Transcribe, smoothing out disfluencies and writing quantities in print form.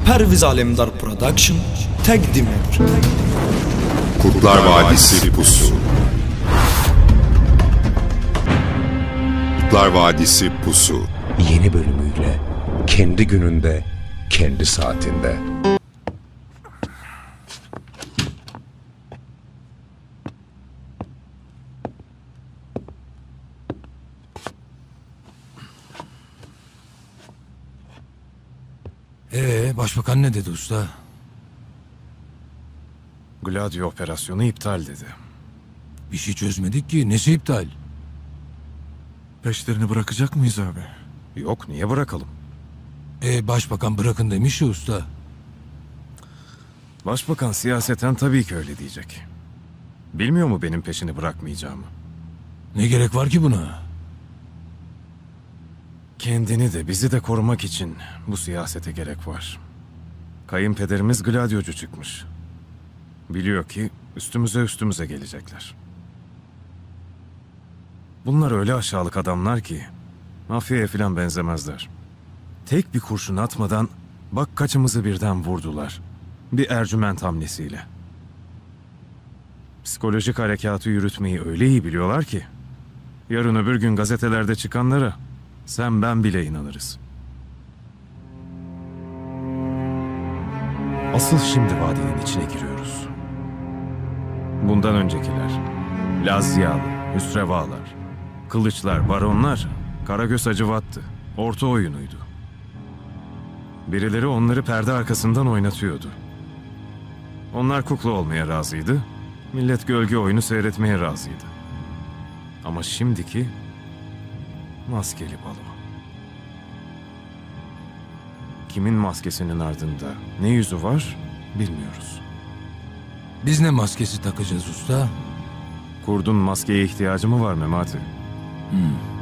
Perviz Alemdar Production təqdim edir. Kurtlar Vadisi Pusu. Kurtlar Vadisi Pusu. Yeni bölümüyle kendi gününde, kendi saatinde. Başbakan ne dedi usta? Gladio operasyonu iptal dedi. Bir şey çözmedik ki. Nesi iptal? Peşlerini bırakacak mıyız abi? Yok, niye bırakalım? Başbakan bırakın demiş ya usta. Başbakan siyaseten tabii ki öyle diyecek. Bilmiyor mu benim peşini bırakmayacağımı? Ne gerek var ki buna? Kendini de bizi de korumak için bu siyasete gerek var. Kayınpederimiz gladyocu çıkmış. Biliyor ki üstümüze gelecekler. Bunlar öyle aşağılık adamlar ki mafyaya filan benzemezler. Tek bir kurşun atmadan bak kaçımızı birden vurdular. Bir Ercüment hamlesiyle. Psikolojik harekatı yürütmeyi öyle iyi biliyorlar ki yarın öbür gün gazetelerde çıkanlara sen ben bile inanırız. Asıl şimdi vadinin içine giriyoruz. Bundan öncekiler, Lazyalı, Hüsrevalar, Kılıçlar, Baronlar, Karagöz Hacivat'tı. Orta oyunuydu. Birileri onları perde arkasından oynatıyordu. Onlar kukla olmaya razıydı. Millet gölge oyunu seyretmeye razıydı. Ama şimdiki maskeli balo. Kimin maskesinin ardında ne yüzü var bilmiyoruz. Biz ne maskesi takacağız usta? Kurdun maskeye ihtiyacı mı var Memati?